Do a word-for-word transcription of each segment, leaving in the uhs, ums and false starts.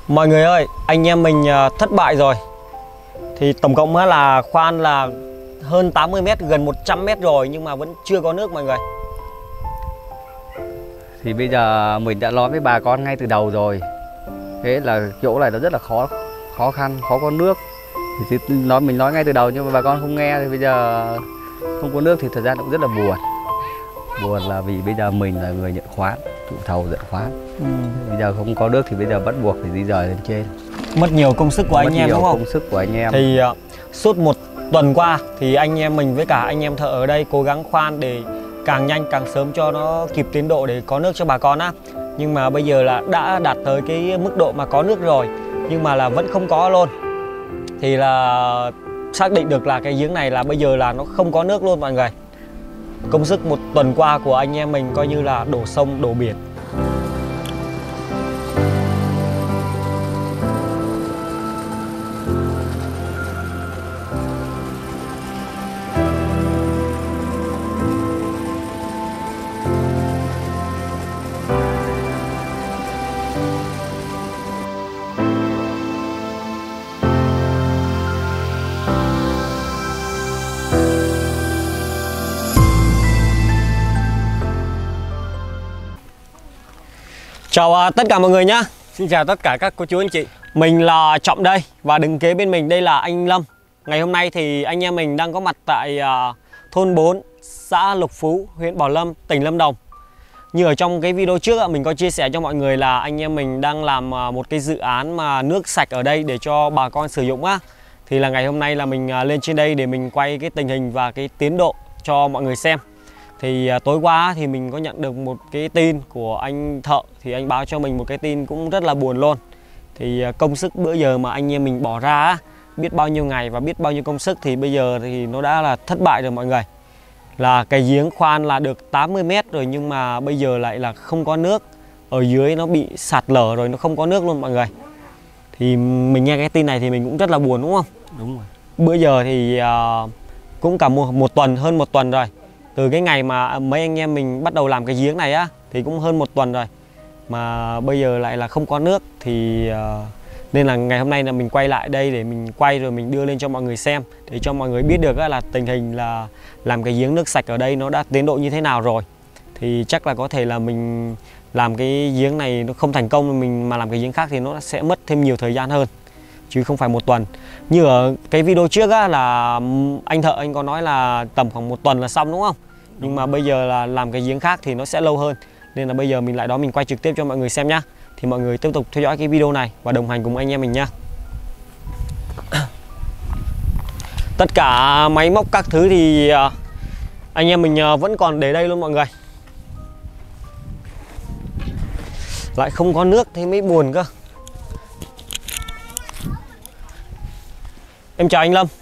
Mọi người ơi, anh em mình thất bại rồi. Thì tổng cộng là khoan là hơn tám mươi mét, gần một trăm mét rồi nhưng mà vẫn chưa có nước mọi người. Thì bây giờ mình đã nói với bà con ngay từ đầu rồi. Thế là chỗ này nó rất là khó khó khăn, khó có nước. Thì nói mình nói ngay từ đầu nhưng mà bà con không nghe, thì bây giờ không có nước thì thời gian cũng rất là buồn. Buồn là vì bây giờ mình là người nhận khoán, chủ thầu nhận khoán. Ừ. Bây giờ không có nước thì bây giờ bắt buộc phải di dời lên trên. Mất nhiều công sức của Mất anh em nhiều đúng không? Công sức của anh em. Thì uh, suốt một tuần qua thì anh em mình với cả anh em thợ ở đây cố gắng khoan để càng nhanh càng sớm cho nó kịp tiến độ để có nước cho bà con á. Nhưng mà bây giờ là đã đạt tới cái mức độ mà có nước rồi nhưng mà là vẫn không có luôn. Thì là xác định được là cái giếng này là bây giờ là nó không có nước luôn mọi người. Công sức một tuần qua của anh em mình coi như là đổ sông đổ biển. Chào tất cả mọi người nhá. Xin chào tất cả các cô chú anh chị. Mình là Trọng đây và đứng kế bên mình đây là anh Lâm. Ngày hôm nay thì anh em mình đang có mặt tại uh, thôn bốn, xã Lộc Phú, huyện Bảo Lâm, tỉnh Lâm Đồng. Như ở trong cái video trước mình có chia sẻ cho mọi người là anh em mình đang làm uh, một cái dự án mà nước sạch ở đây để cho bà con sử dụng á. Thì là ngày hôm nay là mình uh, lên trên đây để mình quay cái tình hình và cái tiến độ cho mọi người xem. Thì à, tối qua thì mình có nhận được một cái tin của anh thợ. Thì anh báo cho mình một cái tin cũng rất là buồn luôn. Thì à, công sức bữa giờ mà anh em mình bỏ ra biết bao nhiêu ngày và biết bao nhiêu công sức thì bây giờ thì nó đã là thất bại rồi mọi người. Là cái giếng khoan là được tám mươi mét rồi nhưng mà bây giờ lại là không có nước. Ở dưới nó bị sạt lở rồi, nó không có nước luôn mọi người. Thì mình nghe cái tin này thì mình cũng rất là buồn đúng không? Đúng rồi. Bữa giờ thì à, cũng cả một, một tuần, hơn một tuần rồi. Từ cái ngày mà mấy anh em mình bắt đầu làm cái giếng này á thì cũng hơn một tuần rồi mà bây giờ lại là không có nước. Thì uh, nên là ngày hôm nay là mình quay lại đây để mình quay rồi mình đưa lên cho mọi người xem, để cho mọi người biết được là tình hình là làm cái giếng nước sạch ở đây nó đã tiến độ như thế nào rồi. Thì chắc là có thể là mình làm cái giếng này nó không thành công, mình mà làm cái giếng khác thì nó sẽ mất thêm nhiều thời gian hơn chứ không phải một tuần. Như ở cái video trước á, là anh thợ anh có nói là tầm khoảng một tuần là xong đúng không? Nhưng mà bây giờ là làm cái giếng khác thì nó sẽ lâu hơn. Nên là bây giờ mình lại đó mình quay trực tiếp cho mọi người xem nhá. Thì mọi người tiếp tục theo dõi cái video này và đồng hành cùng anh em mình nhá. Tất cả máy móc các thứ thì anh em mình vẫn còn để đây luôn mọi người. Lại không có nước thì mới buồn cơ. Em chào anh Lâm.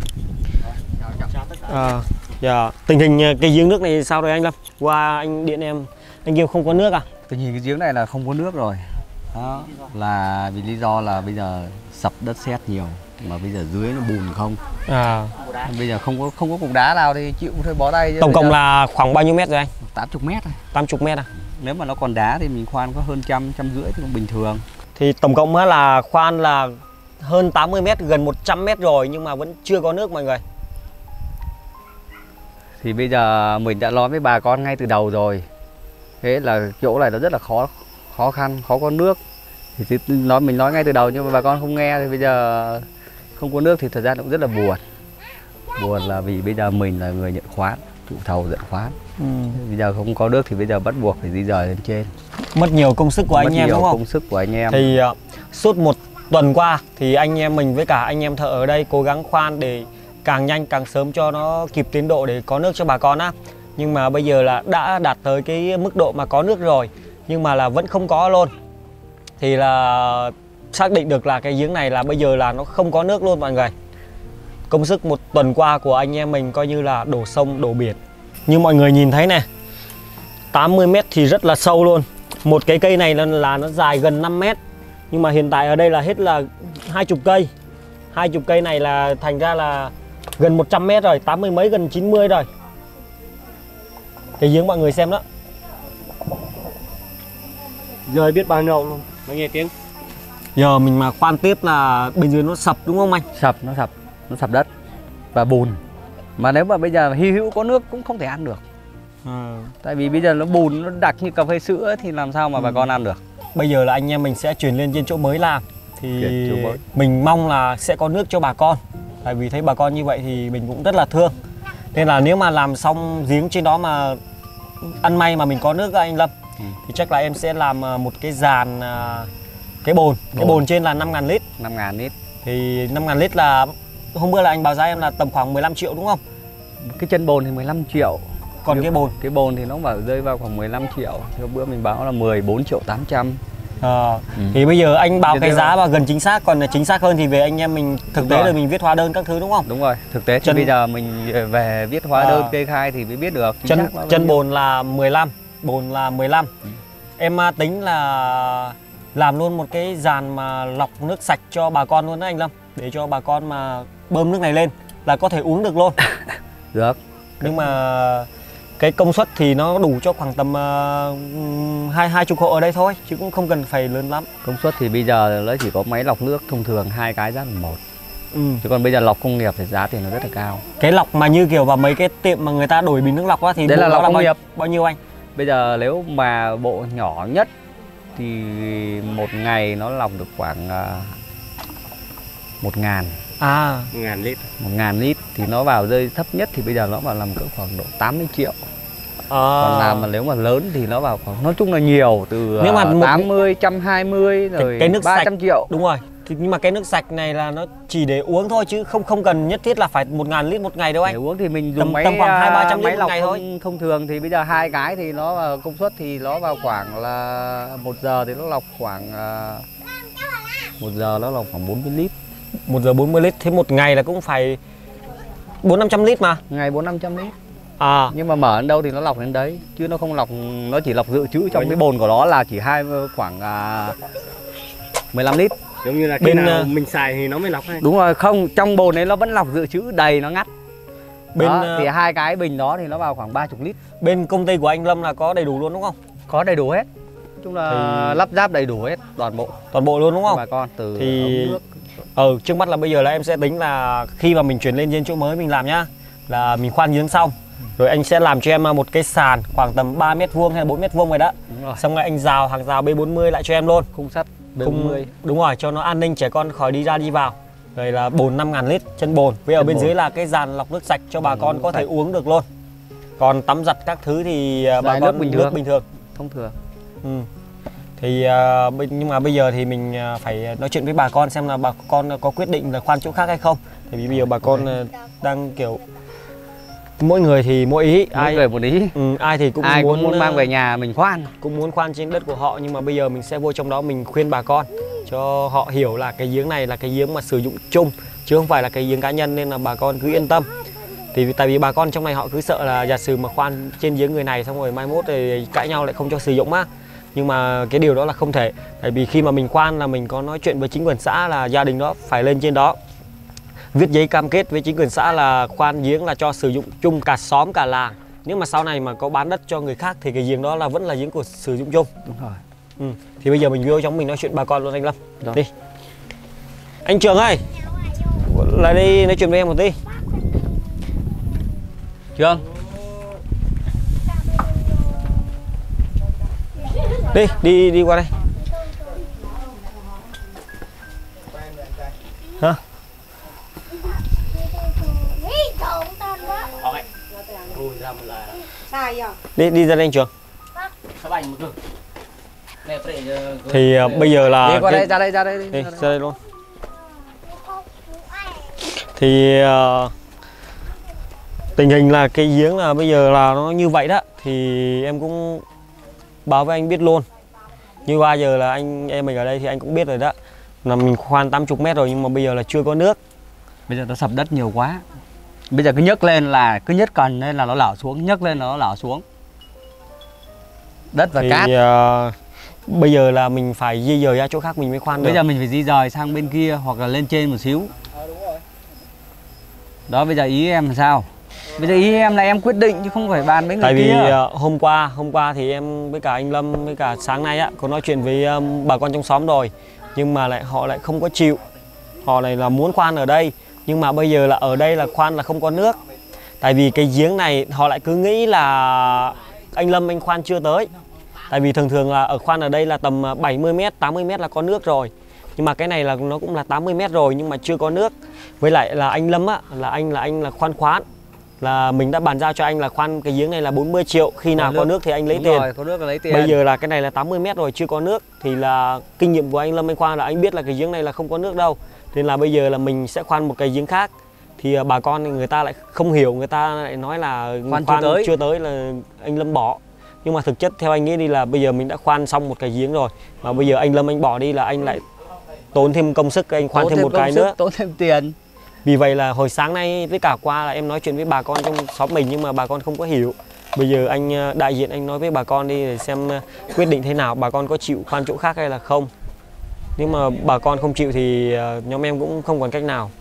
À, dạ. Tình hình cái giếng nước này sao rồi anh Lâm? Qua anh điện em, anh kêu không có nước à? Tình hình cái giếng này là không có nước rồi. Đó là vì lý do là bây giờ sập đất sét nhiều mà bây giờ dưới nó bùn không. À. Bây giờ không có không có cục đá nào thì chịu thôi bó tay. Tổng cộng là khoảng bao nhiêu mét rồi anh? tám mươi mét thôi. tám mươi mét à? Nếu mà nó còn đá thì mình khoan có hơn trăm, trăm rưỡi thì cũng bình thường. Thì tổng cộng là khoan là hơn tám mươi mét, gần một trăm mét rồi nhưng mà vẫn chưa có nước mọi người. Thì bây giờ mình đã nói với bà con ngay từ đầu rồi. Thế là chỗ này nó rất là khó khó khăn, khó có nước. Thì nói mình nói ngay từ đầu nhưng mà bà con không nghe, thì bây giờ không có nước thì thời gian cũng rất là buồn. Buồn là vì bây giờ mình là người nhận khoán, chủ thầu nhận khoán. Ừ. Bây giờ không có nước thì bây giờ bắt buộc phải di dời lên trên. Mất nhiều công sức của Mất anh em nhiều đúng không? Công sức của anh em. Thì uh, suốt một tuần qua thì anh em mình với cả anh em thợ ở đây cố gắng khoan để càng nhanh càng sớm cho nó kịp tiến độ để có nước cho bà con á. Nhưng mà bây giờ là đã đạt tới cái mức độ mà có nước rồi nhưng mà là vẫn không có luôn. Thì là xác định được là cái giếng này là bây giờ là nó không có nước luôn mọi người. Công sức một tuần qua của anh em mình coi như là đổ sông đổ biển. Như mọi người nhìn thấy này, tám mươi mét thì rất là sâu luôn. Một cái cây này là, là nó dài gần năm mét. Nhưng mà hiện tại ở đây là hết là hai mươi cây. hai mươi cây này là thành ra là gần một trăm mét rồi, tám mươi mấy gần chín mươi rồi. Cái giếng mọi người xem đó. Rơi biết bao nhiêu luôn, mới nghe tiếng. Giờ mình mà khoan tiếp là bên dưới nó sập đúng không anh? Sập, nó sập, nó sập đất và bùn. Mà nếu mà bây giờ hy hữu có nước cũng không thể ăn được. À. Tại vì bây giờ nó bùn, nó đặc như cà phê sữa thì làm sao mà ừ. bà con ăn được. Bây giờ là anh em mình sẽ chuyển lên trên chỗ mới làm. Thì mới. mình mong là sẽ có nước cho bà con. Tại vì thấy bà con như vậy thì mình cũng rất là thương. Nên là nếu mà làm xong giếng trên đó mà ăn may mà mình có nước anh Lâm ừ. thì chắc là em sẽ làm một cái dàn cái bồn. Cái bồn trên là năm ngàn lít. năm ngàn lít. Thì năm ngàn lít là hôm bữa là anh báo giá em là tầm khoảng mười lăm triệu đúng không? Cái chân bồn thì mười lăm triệu. Còn Nếu, cái bồn cái bồn thì nó bảo rơi vào khoảng mười lăm triệu. Thì hôm bữa mình báo là mười bốn triệu tám trăm. À, ừ. Thì bây giờ anh báo cái giá và gần chính xác, còn chính xác hơn thì về anh em mình thực đúng tế rồi. Là mình viết hóa đơn các thứ đúng không? Đúng rồi, thực tế thì chân... bây giờ mình về viết hóa à. đơn kê khai thì mới biết được chân chân bồn là mười lăm, bồn là mười lăm. Ừ. Em tính là làm luôn một cái dàn mà lọc nước sạch cho bà con luôn đó anh Lâm, để cho bà con mà bơm nước này lên là có thể uống được luôn. Được. Nhưng mà cái công suất thì nó đủ cho khoảng tầm uh, hai hai chục hộ ở đây thôi, chứ cũng không cần phải lớn lắm. Công suất thì bây giờ nó chỉ có máy lọc nước thông thường hai cái giá là một. Ừ. Chứ còn bây giờ lọc công nghiệp thì giá tiền nó rất là cao. Cái lọc mà như kiểu vào mấy cái tiệm mà người ta đổi bình nước lọc á thì đấy là lọc công bao, nghiệp. Bao nhiêu anh? Bây giờ nếu mà bộ nhỏ nhất thì một ngày nó lọc được khoảng uh, một ngàn. À, một ngàn lít. một ngàn lít thì nó vào rơi thấp nhất thì bây giờ nó vào làm cỡ khoảng độ tám mươi triệu. À. Còn làm mà nếu mà lớn thì nó vào khoảng nói chung là nhiều từ nhưng mà một... tám mươi, một trăm hai mươi rồi cái, cái nước ba trăm sạch. Triệu. Đúng rồi. Thì, nhưng mà cái nước sạch này là nó chỉ để uống thôi chứ không không cần nhất thiết là phải một ngàn lít một ngày đâu anh. Để uống thì mình dùng tầm, máy tầm khoảng hai ba trăm máy lít một lọc ngày thông, thôi. Thông thường thì bây giờ hai cái thì nó vào công suất thì nó vào khoảng là một giờ thì nó lọc khoảng một giờ nó lọc khoảng bốn mươi lít. Một giờ bốn mươi lít, thế một ngày là cũng phải bốn năm trăm lít mà. Ngày bốn năm trăm lít. À. Nhưng mà mở đến đâu thì nó lọc đến đấy, chứ nó không lọc, nó chỉ lọc dự trữ trong cái bồn của nó là chỉ hai khoảng à, mười lăm lít. Giống như là khi bên nào mình xài thì nó mới lọc hay? Đúng rồi, không, trong bồn đấy nó vẫn lọc dự trữ đầy, nó ngắt. Bên đó, thì hai cái bình đó thì nó vào khoảng ba mươi lít. Bên công ty của anh Lâm là có đầy đủ luôn đúng không? Có đầy đủ hết. Nói chung là thì... lắp ráp đầy đủ hết, toàn bộ. Toàn bộ luôn đúng không? Bà con từ thì... ống nước. Ừ, trước mắt là bây giờ là em sẽ tính là khi mà mình chuyển lên trên chỗ mới mình làm nhá, là mình khoan giếng xong rồi anh sẽ làm cho em một cái sàn khoảng tầm ba mét vuông hay là bốn mét vuông rồi đó. Đúng rồi. Xong rồi anh rào hàng rào B bốn mươi lại cho em luôn. Khung sắt B bốn mươi. Khung, đúng rồi, cho nó an ninh trẻ con khỏi đi ra đi vào. Rồi là bồn năm ngàn lít chân bồn. Với ở bên bồn. Dưới là cái dàn lọc nước sạch cho bà ừ, con có thể uống được luôn. Còn tắm giặt các thứ thì Đấy, bà con nước bình, nước thường. bình thường. Thông thường. Ừ. Thì uh, nhưng mà bây giờ thì mình uh, phải nói chuyện với bà con xem là bà con có quyết định là khoan chỗ khác hay không. Tại vì bây giờ bà con uh, đang kiểu mỗi người thì mỗi ý, mỗi ai người một ý. Ừ, ai thì cũng ai muốn, cũng muốn mang về nhà mình khoan, cũng muốn khoan trên đất của họ, nhưng mà bây giờ mình sẽ vô trong đó mình khuyên bà con cho họ hiểu là cái giếng này là cái giếng mà sử dụng chung chứ không phải là cái giếng cá nhân, nên là bà con cứ yên tâm. Thì tại vì bà con trong này họ cứ sợ là giả sử mà khoan trên giếng người này xong rồi mai mốt thì cãi nhau lại không cho sử dụng á. Nhưng mà cái điều đó là không thể. Tại vì khi mà mình khoan là mình có nói chuyện với chính quyền xã là gia đình đó phải lên trên đó viết giấy cam kết với chính quyền xã là khoan giếng là cho sử dụng chung cả xóm cả làng. Nếu mà sau này mà có bán đất cho người khác thì cái giếng đó là vẫn là giếng của sử dụng chung. Đúng rồi. Ừ. Thì bây giờ mình vô trong mình nói chuyện bà con luôn anh Lâm. Rồi. Đi. Anh Trường ơi, lại đây nói chuyện với em một tí. Trường. Đi, đi đi qua đây. Hả? Đi đi ra đây anh Trường. Thì uh, bây giờ là đi qua cái... đây, ra đây ra đây đi, đi, ra đây luôn. Thì uh, tình hình là cái giếng là bây giờ là nó như vậy đó, thì em cũng báo với anh biết luôn. Như ba giờ là anh em mình ở đây thì anh cũng biết rồi đó, là mình khoan tám mươi mét rồi nhưng mà bây giờ là chưa có nước. Bây giờ nó sập đất nhiều quá. Bây giờ cứ nhấc lên là cứ nhấc cần lên là nó lở xuống, nhấc lên là nó lở xuống. Đất và thì, cát. Uh, bây giờ là mình phải di dời ra chỗ khác mình mới khoan được. Bây giờ mình phải di dời sang bên kia hoặc là lên trên một xíu. À, đúng rồi. Đó, bây giờ ý em là sao? Bây giờ ý em là em quyết định chứ không phải bàn với người Tại kia. Tại vì uh, hôm qua hôm qua thì em với cả anh Lâm với cả sáng nay á có nói chuyện với um, bà con trong xóm rồi. nhưng mà lại họ lại không có chịu. Họ này là muốn khoan ở đây, nhưng mà bây giờ là ở đây là khoan là không có nước. Tại vì cái giếng này họ lại cứ nghĩ là anh Lâm anh khoan chưa tới. Tại vì thường thường là ở khoan ở đây là tầm bảy mươi mét, tám mươi mét là có nước rồi. Nhưng mà cái này là nó cũng là tám mươi mét rồi nhưng mà chưa có nước. Với lại là anh Lâm á, là anh là anh là khoan khoán. Là mình đã bàn giao cho anh là khoan cái giếng này là bốn mươi triệu, khi nào có nước thì anh lấy Đúng tiền. Rồi, có nước là lấy tiền. Bây giờ là cái này là tám mươi mét rồi chưa có nước thì là kinh nghiệm của anh Lâm anh khoan là anh biết là cái giếng này là không có nước đâu. Nên là bây giờ là mình sẽ khoan một cái giếng khác. Thì bà con người ta lại không hiểu, người ta lại nói là khoan, khoan chưa, tới. chưa tới là anh Lâm bỏ. Nhưng mà thực chất theo anh nghĩ đi là bây giờ mình đã khoan xong một cái giếng rồi, mà bây giờ anh Lâm anh bỏ đi là anh lại tốn thêm công sức, anh khoan tốn thêm, thêm một cái sức, nữa, tốn thêm tiền. Vì vậy là hồi sáng nay với cả qua là em nói chuyện với bà con trong xóm mình nhưng mà bà con không có hiểu. Bây giờ anh đại diện anh nói với bà con đi để xem quyết định thế nào, bà con có chịu khoan chỗ khác hay là không. Nếu mà bà con không chịu thì nhóm em cũng không còn cách nào.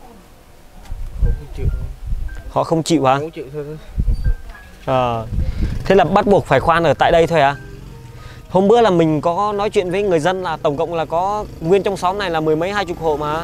Họ không chịu hả? Không chịu thôi. À, thế là bắt buộc phải khoan ở tại đây thôi à? Hôm bữa là mình có nói chuyện với người dân là tổng cộng là có nguyên trong xóm này là mười mấy hai chục hộ mà.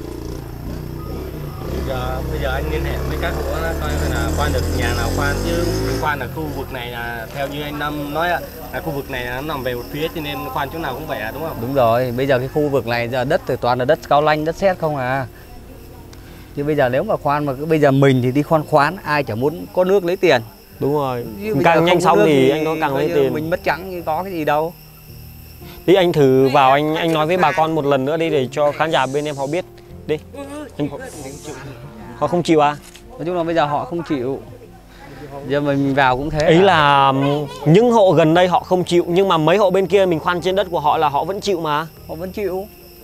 Bây giờ, bây giờ anh liên hệ với các hộ đó, coi là khoan được nhà nào khoan, chứ khoan ở khu vực này là theo như anh Năm nói là khu vực này nó nằm về một phía cho nên khoan chỗ nào cũng vậy à, đúng không? Đúng rồi, bây giờ cái khu vực này giờ đất thì toàn là đất cao lanh, đất sét không à. Chứ bây giờ nếu mà khoan mà cứ bây giờ mình thì đi khoan khoán, ai chả muốn có nước lấy tiền. Đúng rồi, càng nhanh xong thì, thì anh nó càng lấy tiền. Mình mất trắng như có cái gì đâu. Đi anh thử vào anh anh nói với bà con một lần nữa đi để cho khán giả bên em họ biết đi. Anh... Họ không chịu à? Nói chung là bây giờ họ không chịu. Giờ mình vào cũng thế. Ý là những hộ gần đây họ không chịu nhưng mà mấy hộ bên kia mình khoan trên đất của họ là họ vẫn chịu mà. Họ vẫn chịu.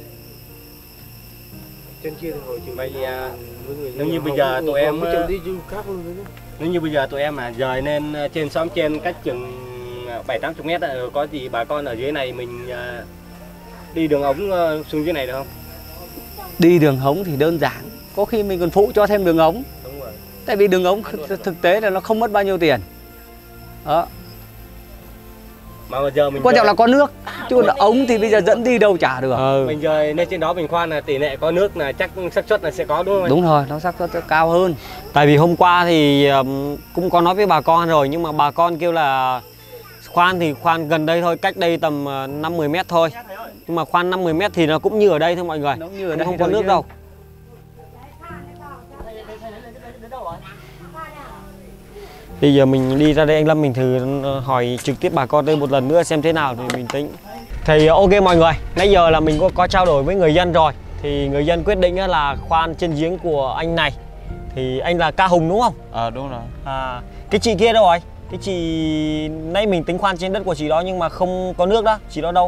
Trên kia thì họ chịu. Vậy à, nếu như bây giờ tụi em nếu như bây giờ tụi em mà rời lên trên xóm trên cách chừng bảy tám chục mét rồi, có gì bà con ở dưới này mình đi đường ống xuống dưới này được không? Đi đường ống thì đơn giản, có khi mình còn phụ cho thêm đường ống. Đúng rồi. Tại vì đường ống thực tế là nó không mất bao nhiêu tiền. Đó. Mà bây giờ mình quan trọng là có nước, chứ còn ống thì bây giờ dẫn đi đâu chả được. Ừ. Mình rời lên trên đó mình khoan là tỷ lệ có nước là chắc xác suất là sẽ có, đúng không? Đúng rồi, nó xác suất cao hơn. Tại vì hôm qua thì cũng có nói với bà con rồi nhưng mà bà con kêu là khoan thì khoan gần đây thôi, cách đây tầm năm mười mét thôi. Nhưng mà khoan năm mười mét thì nó cũng như ở đây thôi mọi người. Nó như ở đây không có nước chứ. Đâu. Bây giờ mình đi ra đây anh Lâm mình thử hỏi trực tiếp bà con đây một lần nữa xem thế nào thì mình tính. Thì ok mọi người, nãy giờ là mình có, có trao đổi với người dân rồi. Thì người dân quyết định là khoan trên giếng của anh này. Thì anh là Ca Hùng đúng không? Ờ à, đúng rồi. À, cái chị kia đâu rồi? Cái chị nãy mình tính khoan trên đất của chị đó nhưng mà không có nước đó, chị đó đâu?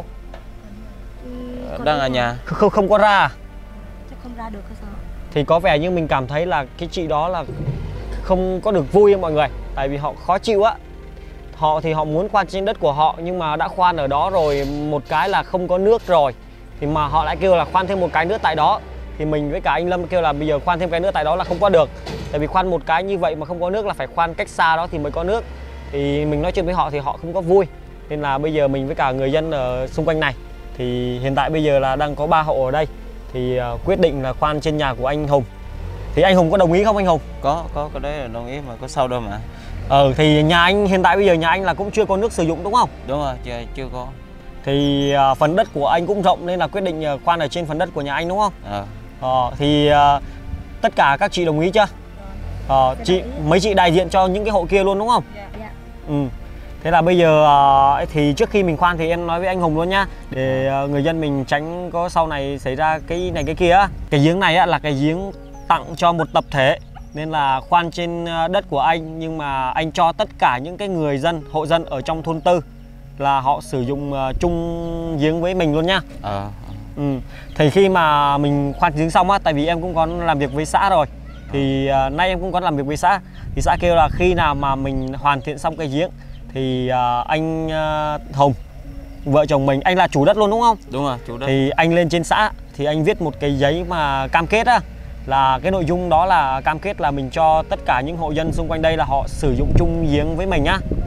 Ừ, đang ở nhà. Không không có ra à? Chắc không ra được hay sao? Thì có vẻ như mình cảm thấy là cái chị đó là không có được vui mọi người. Tại vì họ khó chịu á. Họ thì họ muốn khoan trên đất của họ nhưng mà đã khoan ở đó rồi một cái là không có nước rồi. Thì mà họ lại kêu là khoan thêm một cái nữa tại đó. Thì mình với cả anh Lâm kêu là bây giờ khoan thêm cái nữa tại đó là không có được. Tại vì khoan một cái như vậy mà không có nước là phải khoan cách xa đó thì mới có nước. Thì mình nói chuyện với họ thì họ không có vui. Nên là bây giờ mình với cả người dân ở xung quanh này thì hiện tại bây giờ là đang có ba hộ ở đây. Thì uh, quyết định là khoan trên nhà của anh Hùng. Thì anh Hùng có đồng ý không anh Hùng? Có, có cái đấy là đồng ý mà, có sao đâu mà. Ờ thì nhà anh hiện tại bây giờ nhà anh là cũng chưa có nước sử dụng đúng không? Đúng rồi, chưa, chưa có. Thì uh, phần đất của anh cũng rộng nên là quyết định uh, khoan ở trên phần đất của nhà anh đúng không? Ờ. Ờ thì uh, tất cả các chị đồng ý chưa? Ờ, chị mấy chị đại diện cho những cái hộ kia luôn đúng không? Dạ. Ừ. Thế là bây giờ uh, thì trước khi mình khoan thì em nói với anh Hùng luôn nhá, để uh, người dân mình tránh có sau này xảy ra cái này cái kia á. Cái giếng này á là cái giếng tặng cho một tập thể nên là khoan trên đất của anh, nhưng mà anh cho tất cả những cái người dân, hộ dân ở trong thôn Tư là họ sử dụng uh, chung giếng với mình luôn nhá. Ờ. Ừ. Thì khi mà mình khoan giếng xong á, tại vì em cũng có làm việc với xã rồi, thì uh, nay em cũng có làm việc với xã, thì xã kêu là khi nào mà mình hoàn thiện xong cái giếng thì uh, anh uh, Hùng, vợ chồng mình, anh là chủ đất luôn đúng không? Đúng rồi, chủ đất. Thì anh lên trên xã thì anh viết một cái giấy mà cam kết á, là cái nội dung đó là cam kết là mình cho tất cả những hộ dân xung quanh đây là họ sử dụng chung giếng với mình nhá. Ờ.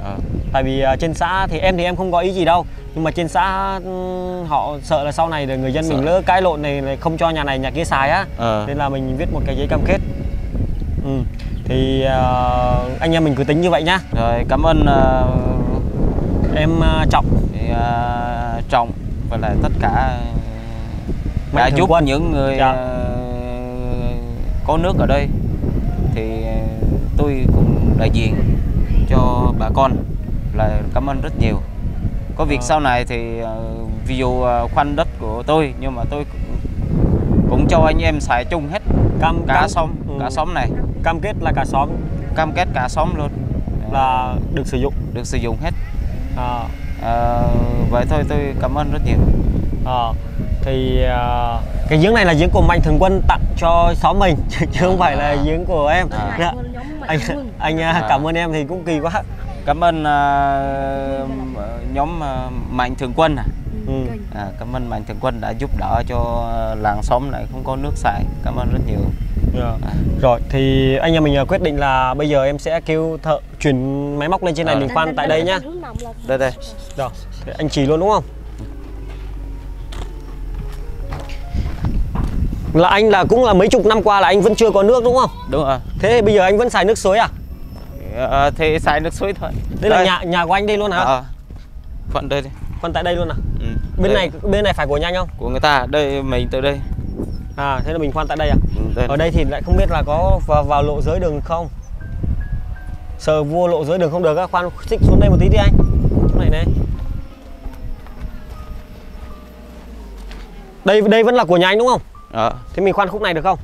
Tại vì uh, trên xã thì em thì em không có ý gì đâu, nhưng mà trên xã um, họ sợ là sau này là người dân Sợ. mình lỡ cãi lộn này, này không cho nhà này nhà kia xài á, Ờ. nên là mình viết một cái giấy cam kết. Ừ. Thì uh, anh em mình cứ tính như vậy nhá. Rồi cảm ơn uh, Em uh, Trọng thì, uh, Trọng và lại tất cả Mạnh đã thường giúp quân. những người Dạ. uh, có nước ở đây, thì uh, tôi cũng đại diện cho bà con là cảm ơn rất nhiều. Có việc Ờ. sau này thì uh, ví dụ uh, khoanh đất của tôi, nhưng mà tôi cũng, cũng cho anh em xài chung hết cam cả cam, xóm ừ, cả xóm này, cam kết là cả xóm cam kết cả xóm luôn là được sử dụng. được sử dụng hết. À, Ờ, vậy thôi tôi cảm ơn rất nhiều. à, thì à, cái giếng này là giếng của Mạnh Thường Quân tặng cho xóm mình chứ không phải là giếng của em. À. Dạ. Nhóm Mạnh Anh Thường Quân. anh à, À. cảm ơn em thì cũng kỳ quá. Cảm ơn uh, nhóm uh, Mạnh Thường Quân à. Ừ. Kênh. À, cảm ơn Mạnh Thường Quân đã giúp đỡ cho làng xóm này không có nước xài. Cảm ơn rất nhiều. Dạ. À. Rồi thì anh em mình à, quyết định là bây giờ em sẽ kêu thợ chuyển máy móc lên trên này À. mình khoan tại đây nhá. Đây đây. Rồi, thì anh chỉ luôn đúng không? Là anh là cũng là mấy chục năm qua là anh vẫn chưa có nước đúng không? Đúng rồi. Thế bây giờ anh vẫn xài nước suối à? À, thì xài nước suối thôi. Đây là nhà nhà của anh đây luôn hả? À, phần đây đi. Còn tại đây luôn à? Ừ. Bên Đây, này bên này phải của nhà anh không? của người ta, đây mình từ đây. À thế là mình khoan tại đây à? Ừ, đây. Ở đây thì lại không biết là có vào, vào lộ giới đường không? Sợ vua lộ giới đường không được á, khoan xích xuống đây một tí đi anh. Chỗ này này. Đây đây vẫn là của nhà anh đúng không? Ờ. Thế mình khoan khúc này được không?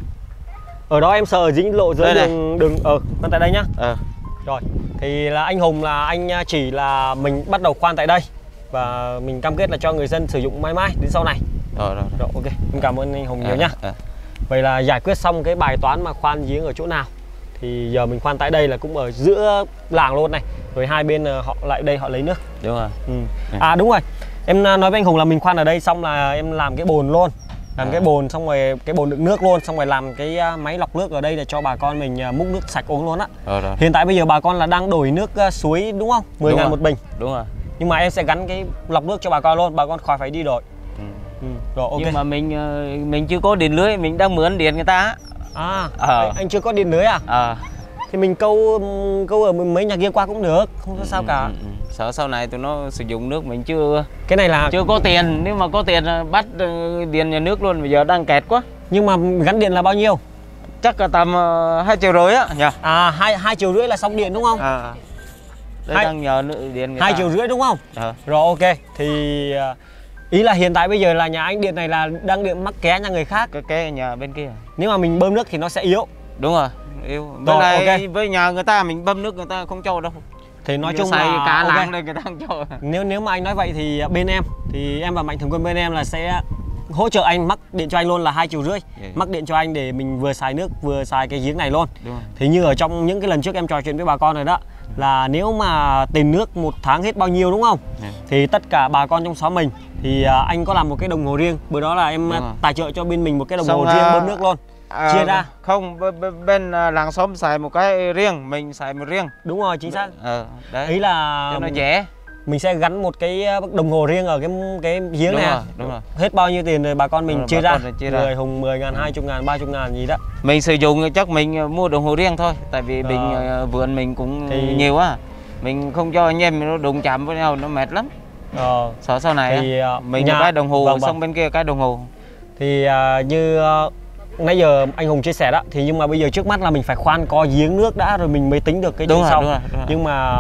Ở đó em sợ dính lộ giới Đây này. đường đường ờ khoan tại đây nhá. Ờ. Rồi, thì là anh Hùng là anh chỉ là mình bắt đầu khoan tại đây và mình cam kết là cho người dân sử dụng mãi mãi đến sau này. Rồi rồi. Rồi ok, mình cảm ơn anh Hùng nhiều À, nhá. à. Vậy là giải quyết xong cái bài toán mà khoan giếng ở chỗ nào. Thì giờ mình khoan tại đây là cũng ở giữa làng luôn này. Rồi hai bên họ lại đây họ lấy nước. Đúng rồi. Ừ. À đúng rồi. Em nói với anh Hùng là mình khoan ở đây xong là em làm cái bồn luôn. Làm À. cái bồn xong rồi cái bồn đựng nước luôn, xong rồi làm cái máy lọc nước ở đây để cho bà con mình múc nước sạch uống luôn á. Rồi rồi. Hiện tại bây giờ bà con là đang đổi nước uh, suối đúng không? mười Đúng ngàn rồi. một bình. Đúng rồi. Nhưng mà em sẽ gắn cái lọc nước cho bà con luôn, bà con khỏi phải đi đổi. Ừ. Ừ. Rồi ok. Nhưng mà mình ờ, mình chưa có điện lưới, mình đang mướn điện người ta á. À, Ờ. anh, anh chưa có điện lưới à? Ờ. Thì mình câu câu ở mấy nhà kia qua cũng được, không có sao cả. Ừ, ừ, ừ. Sợ sau này tụi nó sử dụng nước mình chưa Cái này là chưa có tiền, nếu mà có tiền là bắt ờ, điện nhà nước luôn, bây giờ đang kẹt quá. nhưng mà gắn điện là bao nhiêu? Chắc là tầm uh, hai triệu rưỡi á nhỉ? À hai hai triệu rưỡi là xong điện đúng không? À. Đây Hai- đang nhờ nữ điện người Hai ta. triệu rưỡi đúng không? Ờ. Rồi ok. Thì à, ý là hiện tại bây giờ là nhà anh điện này là đang điện mắc ké nhà người khác. Cái cái nhà bên kia. Nếu mà mình bơm nước thì nó sẽ yếu. Đúng rồi. Yêu. Với Rồi, lại ok. với nhà người ta mình bơm nước người ta không cho đâu. Thì nói Giờ chung xài là cả ok. làng đây người ta không cho. Nếu nếu mà anh nói vậy thì bên em thì em và Mạnh Thường Quân bên em là sẽ hỗ trợ anh mắc điện cho anh luôn là hai triệu rưỡi. Yeah. Mắc điện cho anh để mình vừa xài nước vừa xài cái giếng này luôn. Đúng rồi. Thì như ở trong những cái lần trước em trò chuyện với bà con rồi đó, là nếu mà tiền nước một tháng hết bao nhiêu đúng không? Yeah. Thì tất cả bà con trong xóm mình thì à, anh có làm một cái đồng hồ riêng. Bữa đó là em Đúng rồi. tài trợ cho bên mình một cái đồng Xong, hồ riêng à, bơm nước luôn. À, Chia ra. Không, bên, bên, bên à, làng xóm xài một cái riêng, mình xài một riêng. Đúng rồi, chính xác. Ờ, đấy. Ý là Cho nó dễ. mình sẽ gắn một cái đồng hồ riêng ở cái cái giếng Đúng này. rồi, đúng rồi. Hết bao nhiêu tiền rồi bà con mình Đúng rồi, chia bà ra. con mình chia ra. Người Hùng mười ngàn, hai mươi ngàn, ba mươi ngàn gì đó. Mình sử dụng chắc mình à, mua đồng hồ riêng thôi, tại vì mình Ờ. à, vườn mình cũng Thì- nhiều á. Mình không cho anh em nó đụng chạm với nhau nó mệt lắm. Ờ, Sợ sau này thì á, à, mình nhà- một cái đồng hồ vâng, vâng. xong bên kia cái đồng hồ. Thì à, như à, nãy giờ anh Hùng chia sẻ đó, thì nhưng mà bây giờ trước mắt là mình phải khoan có giếng nước đã rồi mình mới tính được cái Đúng chuyện rồi, sau. đúng rồi, đúng rồi. Nhưng mà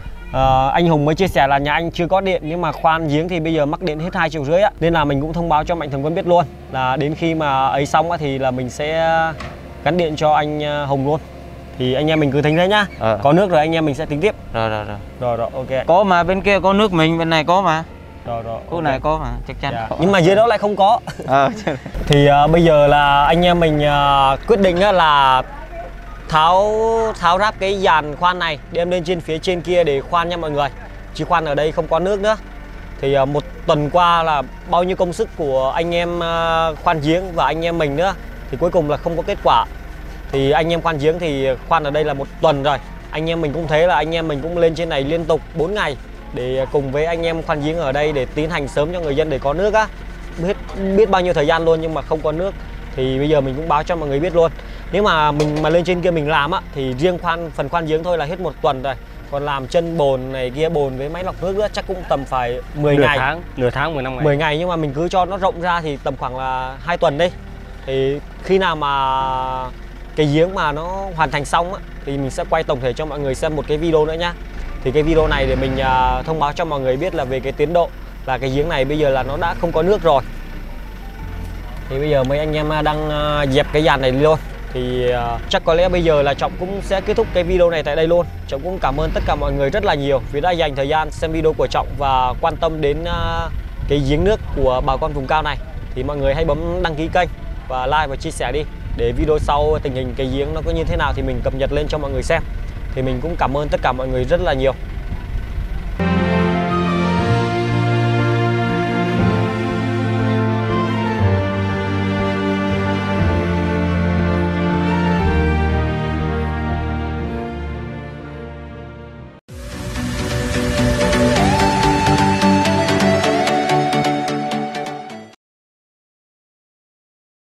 à, anh Hùng mới chia sẻ là nhà anh chưa có điện, nhưng mà khoan giếng thì bây giờ mắc điện hết hai triệu rưỡi á, nên là mình cũng thông báo cho Mạnh Thường Quân biết luôn là đến khi mà ấy xong á, thì là mình sẽ gắn điện cho anh à, Hùng luôn. Thì anh em mình cứ tính thế nhá. Ờ. Có nước rồi anh em mình sẽ tính tiếp. Rồi rồi rồi. Rồi rồi ok. Có mà bên kia có nước mình, bên này có mà. Rồi rồi. Khu ok. này có mà, chắc chắn Dạ. có. Nhưng mà dưới đó lại không có. Ờ. Thì à, bây giờ là anh em mình à, quyết định á, là tháo tháo ráp cái dàn khoan này đem lên trên phía trên kia để khoan nha mọi người, chứ khoan ở đây không có nước nữa. Thì à, một tuần qua là bao nhiêu công sức của anh em à, khoan giếng và anh em mình nữa thì cuối cùng là không có kết quả. Thì anh em khoan giếng thì khoan ở đây là một tuần rồi Anh em mình cũng thế, là anh em mình cũng lên trên này liên tục bốn ngày để cùng với anh em khoan giếng ở đây để tiến hành sớm cho người dân để có nước á. Biết biết bao nhiêu thời gian luôn nhưng mà không có nước, thì bây giờ mình cũng báo cho mọi người biết luôn. Nếu mà mình mà lên trên kia mình làm á thì riêng khoan phần khoan giếng thôi là hết một tuần rồi. Còn làm chân bồn này kia, bồn với máy lọc nước nữa chắc cũng tầm phải mười nửa ngày. tháng, nửa tháng mười năm ngày. mười ngày, nhưng mà mình cứ cho nó rộng ra thì tầm khoảng là hai tuần đi. Thì khi nào mà cái giếng mà nó hoàn thành xong á thì mình sẽ quay tổng thể cho mọi người xem một cái video nữa nhá. Thì cái video này để mình uh, thông báo cho mọi người biết là về cái tiến độ là cái giếng này bây giờ là nó đã không có nước rồi. Thì bây giờ mấy anh em đang uh, dẹp cái dàn này luôn. Thì uh, chắc có lẽ bây giờ là Trọng cũng sẽ kết thúc cái video này tại đây luôn. Trọng cũng cảm ơn tất cả mọi người rất là nhiều vì đã dành thời gian xem video của Trọng và quan tâm đến uh, cái giếng nước của bà con vùng cao này. Thì mọi người hãy bấm đăng ký kênh và like và chia sẻ đi, để video sau tình hình cái giếng nó có như thế nào thì mình cập nhật lên cho mọi người xem. Thì mình cũng cảm ơn tất cả mọi người rất là nhiều.